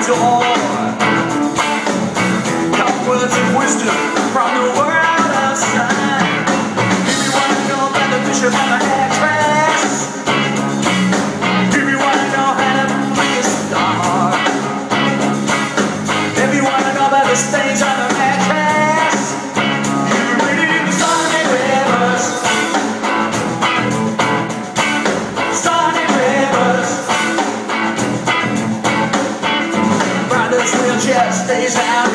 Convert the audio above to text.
door. Couple words of wisdom from the world outside. If you wanna know about the bishop and the actress, if you wanna know how to make a star, if you wanna know about the stains on the mattress, you'll be reading the Sonny Rivers. Sonny Rivers. Brothers wheelchair stays out.